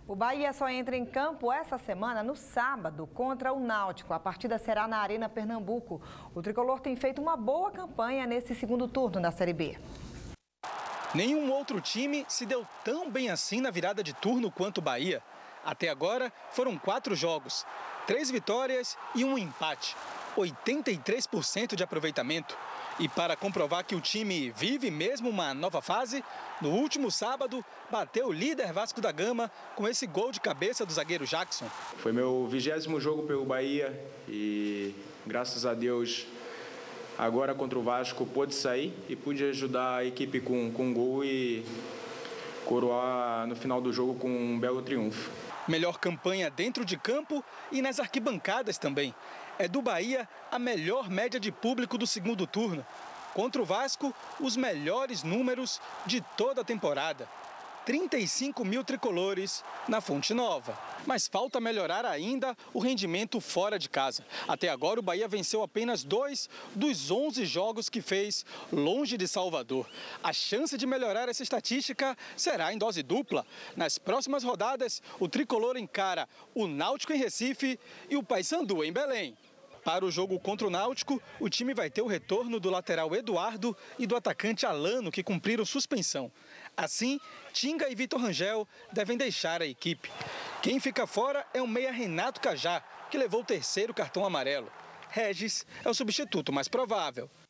O Bahia só entra em campo essa semana no sábado contra o Náutico. A partida será na Arena Pernambuco. O tricolor tem feito uma boa campanha nesse segundo turno da Série B. Nenhum outro time se deu tão bem assim na virada de turno quanto o Bahia. Até agora foram 4 jogos, 3 vitórias e 1 empate. 83% de aproveitamento. E para comprovar que o time vive mesmo uma nova fase, no último sábado bateu o líder Vasco da Gama com esse gol de cabeça do zagueiro Jackson. Foi meu 20º jogo pelo Bahia e graças a Deus agora contra o Vasco pude sair e pude ajudar a equipe com um gol e coroar no final do jogo com um belo triunfo. Melhor campanha dentro de campo e nas arquibancadas também. É do Bahia a melhor média de público do segundo turno. Contra o Vasco, os melhores números de toda a temporada. 35 mil tricolores na Fonte Nova. Mas falta melhorar ainda o rendimento fora de casa. Até agora o Bahia venceu apenas 2 dos 11 jogos que fez longe de Salvador. A chance de melhorar essa estatística será em dose dupla. Nas próximas rodadas, o tricolor encara o Náutico em Recife e o Paysandu em Belém. Para o jogo contra o Náutico, o time vai ter o retorno do lateral Eduardo e do atacante Alano, que cumpriram suspensão. Assim, Tinga e Vitor Rangel devem deixar a equipe. Quem fica fora é o meia Renato Cajá, que levou o 3º cartão amarelo. Regis é o substituto mais provável.